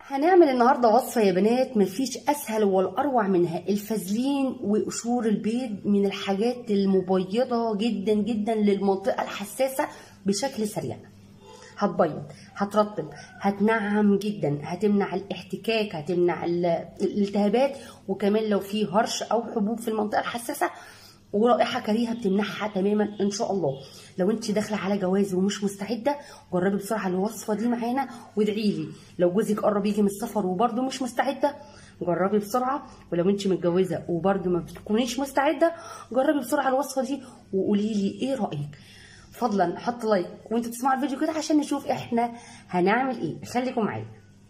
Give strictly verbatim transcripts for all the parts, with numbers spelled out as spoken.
هنعمل النهارده وصفه يا بنات مفيش اسهل ولا اروع منها. الفازلين وقشور البيض من الحاجات المبيضه جدا جدا للمنطقه الحساسه بشكل سريع. هتبيض، هترطب، هتنعم جدا، هتمنع الاحتكاك، هتمنع الالتهابات، وكمان لو في هرش او حبوب في المنطقه الحساسه ورائحه كريهه بتمنعها تماما ان شاء الله. لو انت داخله على جواز ومش مستعده جربي بسرعه الوصفه دي معانا وادعي لي. لو جوزك قرب يجي من السفر وبرده مش مستعده جربي بسرعه، ولو انت متجوزه وبرده ما بتكونيش مستعده جربي بسرعه الوصفه دي وقولي لي ايه رايك. فضلا حط لايك وانتوا بتسمعوا الفيديو كده عشان نشوف احنا هنعمل ايه. خليكم معايا.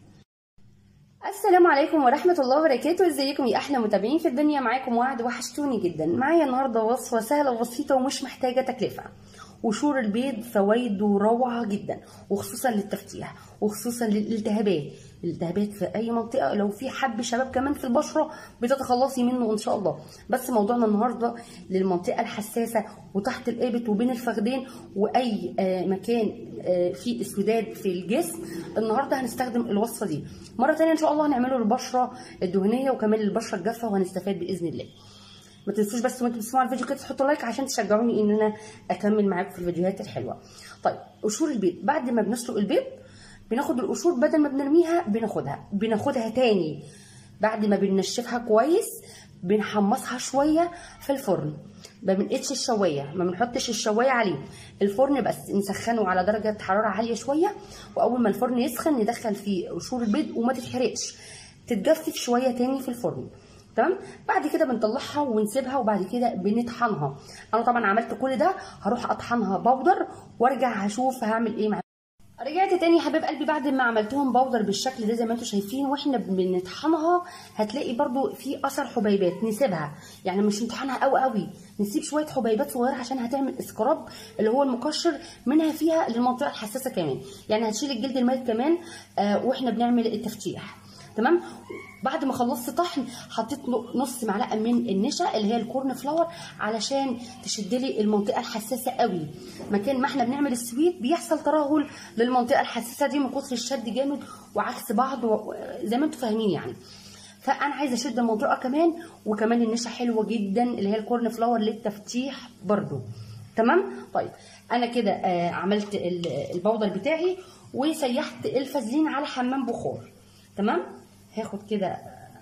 السلام عليكم ورحمة الله وبركاته. ازيكم يا احلى متابعين في الدنيا؟ معاكم وعد، وحشتوني جدا. معايا النهارده وصفة سهلة وبسيطة ومش محتاجة تكلفة. قشور البيض فوائده روعة جدا، وخصوصا للتفتيح وخصوصا للالتهابات الالتهابات في اي منطقة. لو في حب شباب كمان في البشرة بتتخلصي منه ان شاء الله. بس موضوعنا النهارده للمنطقة الحساسة وتحت الابط وبين الفخذين واي مكان فيه اسوداد في الجسم. النهارده هنستخدم الوصفة دي. مرة تانية ان شاء الله هنعمله للبشرة الدهنية وكمان للبشرة الجافة وهنستفاد باذن الله. ما تنسوش بس وانتوا بتسمعوا الفيديو كده تحطوا لايك عشان تشجعوني ان انا اكمل معاكم في الفيديوهات الحلوه. طيب قشور البيض، بعد ما بنسلق البيض بناخد القشور بدل ما بنرميها بناخدها بناخدها تاني بعد ما بننشفها كويس بنحمصها شويه في الفرن. ما بنقيتش الشوايه، ما بنحطش الشوايه عليه، الفرن بس نسخنه على درجه حراره عاليه شويه، واول ما الفرن يسخن ندخل فيه قشور البيض وما تتحرقش، تتجفف شويه تاني في الفرن. تمام. بعد كده بنطلعها ونسيبها وبعد كده بنطحنها. انا طبعا عملت كل ده، هروح اطحنها بودر وارجع هشوف هعمل ايه معاها. رجعت تاني يا حبايب قلبي بعد ما عملتهم بودر بالشكل ده زي ما انتم شايفين. واحنا بنطحنها هتلاقي برضو في اثر حبيبات، نسيبها يعني مش نطحنها قوي قوي، نسيب شويه حبيبات صغيره عشان هتعمل اسكراب اللي هو المقشر منها فيها للمنطقه الحساسه كمان، يعني هتشيل الجلد الميت كمان آه واحنا بنعمل التفتيح. تمام. بعد ما خلصت طحن حطيت نص معلقه من النشا اللي هي الكورن فلاور علشان تشد لي المنطقه الحساسه قوي. مكان ما احنا بنعمل السويت بيحصل ترهل للمنطقه الحساسه دي من كتر الشد جامد وعكس بعض زي ما انتم فاهمين يعني. فانا عايزه اشد المنطقه كمان، وكمان النشا حلوه جدا اللي هي الكورن فلاور للتفتيح برده. تمام. طيب انا كده آه عملت البودر بتاعي وسيحت الفازلين على حمام بخار. تمام. هاخد كده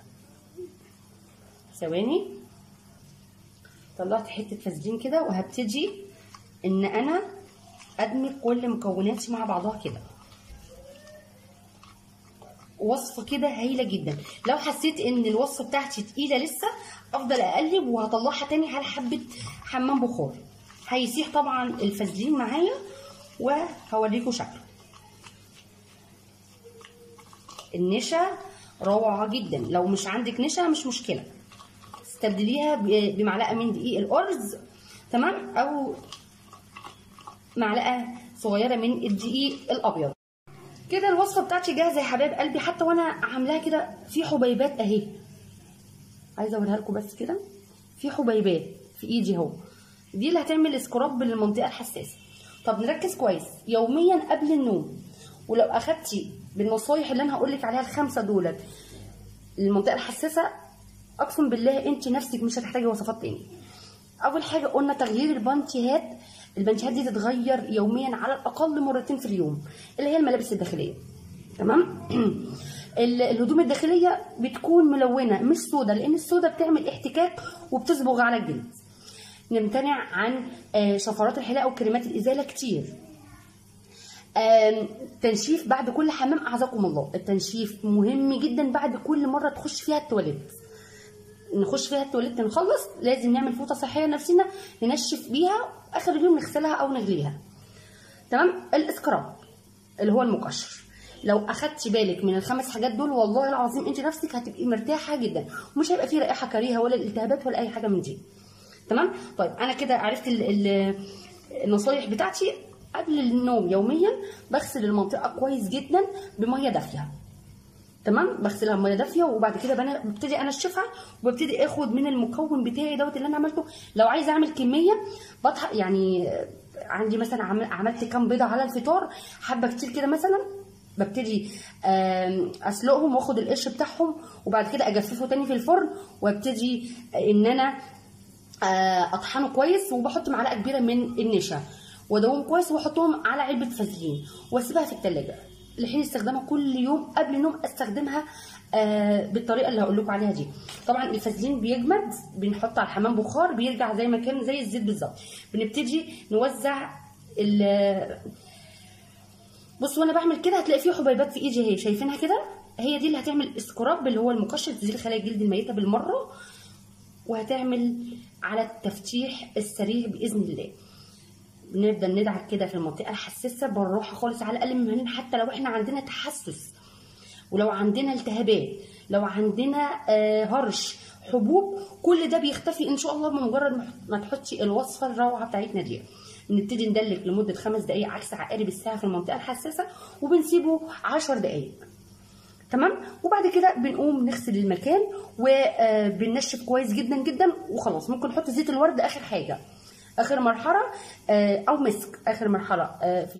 ثواني، طلعت حته فازلين كده وهبتدي ان انا ادمج كل مكوناتي مع بعضها كده. وصفه كده هايله جدا. لو حسيت ان الوصفه بتاعتي تقيله لسه افضل اقلب وهطلعها تاني على حبه حمام بخار. هيسيح طبعا الفازلين معايا وهوريكم شكله. النشا روعه جدا، لو مش عندك نشا مش مشكله استبدليها بمعلقه من دقيق الارز. تمام. او معلقه صغيره من الدقيق الابيض. كده الوصفه بتاعتي جاهزه يا حبايب قلبي. حتى وانا عاملاها كده في حبيبات اهي، عايزه اوريها لكم بس كده، في حبيبات في ايدي اهو، دي اللي هتعمل سكراب للمنطقه الحساسه. طب نركز كويس، يوميا قبل النوم، ولو اخدتي بالنصايح اللي انا هقول لك عليها الخمسه دولت للمنطقه الحساسه اقسم بالله انت نفسك مش هتحتاجي وصفات تاني. اول حاجه قلنا تغيير البنتيهات. البنتيهات دي تتغير يوميا على الاقل مرتين في اليوم، اللي هي الملابس الداخليه. تمام. الهدوم الداخليه بتكون ملونه مش سودا، لان السودا بتعمل احتكاك وبتصبغ على الجلد. نمتنع عن شفرات الحلاقه وكريمات الازاله كتير. تنشيف بعد كل حمام اعزكم الله. التنشيف مهم جدا بعد كل مره تخش فيها التواليت. نخش فيها التواليت نخلص لازم نعمل فوطه صحيه لنفسنا ننشف بيها، اخر اليوم نغسلها او نغليها. تمام. الاسكراب اللي هو المقشر، لو اخدتي بالك من الخمس حاجات دول والله العظيم انت نفسك هتبقي مرتاحه جدا ومش هيبقى فيه رائحه كريهه ولا الالتهابات ولا اي حاجه من دي. تمام. طيب انا كده عرفت النصايح بتاعتي. قبل النوم يوميا بغسل المنطقه كويس جدا بميه دافيه. تمام. بغسلها بميه دافيه وبعد كده ببتدي انشفها وببتدي اخد من المكون بتاعي دوت اللي انا عملته. لو عايزه اعمل كميه بطحق يعني عندي مثلا عملت كام بيضه على الفطار، حبه كتير كده مثلا ببتدي اسلقهم واخد القشر بتاعهم، وبعد كده اجففه تاني في الفرن، وابتدي ان انا اطحنه كويس، وبحط معلقه كبيره من النشا وادوبهم كويس، واحطهم على علبه فازلين واسيبها في التلاجة لحين استخدامها كل يوم قبل النوم. استخدمها آه بالطريقه اللي هقول لكم عليها دي. طبعا الفازلين بيجمد، بنحط على الحمام بخار بيرجع زي ما كان زي الزيت بالظبط. بنبتدي نوزع ال بصوا وانا بعمل كده هتلاقي فيه حبيبات في ايدي اهي، شايفينها كده؟ هي دي اللي هتعمل اسكراب اللي هو المقشر، تزيل خلايا الجلد الميته بالمره، وهتعمل على التفتيح السريع باذن الله. بنبدا ندعك كده في المنطقه الحساسه بالراحه خالص، على الاقل من هنا، حتى لو احنا عندنا تحسس، ولو عندنا التهابات، لو عندنا آه هرش، حبوب، كل ده بيختفي ان شاء الله بمجرد ما تحطي الوصفه الروعه بتاعتنا دي. بنبتدي ندلك لمده خمس دقائق عكس عقارب الساعه في المنطقه الحساسه، وبنسيبه عشر دقائق. تمام. وبعد كده بنقوم نغسل المكان وبننشف كويس جدا جدا وخلاص. ممكن نحط زيت الورد اخر حاجه، اخر مرحله، او مسك اخر مرحله.